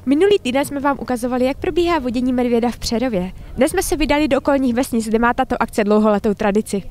Minulý týden jsme vám ukazovali, jak probíhá vodění medvěda v Přerově. Dnes jsme se vydali do okolních vesnic, kde má tato akce dlouholetou tradici.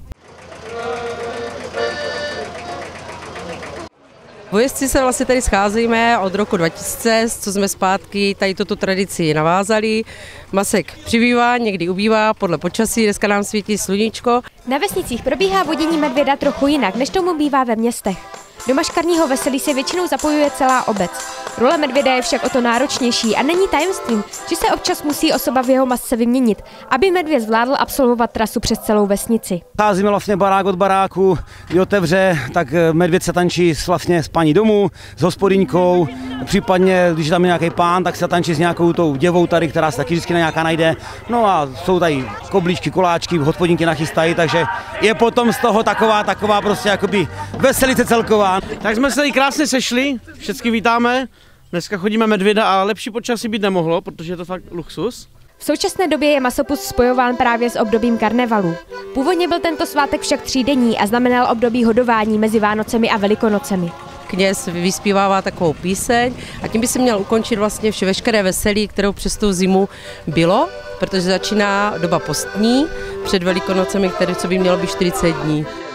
Vojezdci se vlastně tady scházíme od roku 2000, co jsme zpátky tady tuto tradici navázali. Masek přibývá, někdy ubývá podle počasí, dneska nám svítí sluníčko. Na vesnicích probíhá vodění medvěda trochu jinak, než tomu bývá ve městech. Do maškarního veselí se většinou zapojuje celá obec. Role medvěda je však o to náročnější a není tajemstvím, že se občas musí osoba v jeho masce vyměnit, aby medvěd zvládl absolvovat trasu přes celou vesnici. Cházíme vlastně barák od baráku, kdy otevře, tak medvěd se tančí vlastně s paní domů, s hospodyňkou, případně, když tam je nějaký pán, tak se tančí s nějakou tou děvou tady, která se taky vždycky nějaká najde. No a jsou tady koblíčky, koláčky, hospodyňky nachystají, takže je potom z toho taková prostě jakoby veselice celková. Tak jsme se tady krásně sešli, všechny vítáme. Dneska chodíme medvěda a lepší počasí být nemohlo, protože je to fakt luxus. V současné době je masopust spojován právě s obdobím karnevalu. Původně byl tento svátek však třídenní a znamenal období hodování mezi Vánocemi a Velikonocemi. Kněz vyspívává takovou píseň a tím by se měl ukončit vlastně veškeré veselí, kterou přes tu zimu bylo, protože začíná doba postní před Velikonocemi, které co by mělo být 40 dní.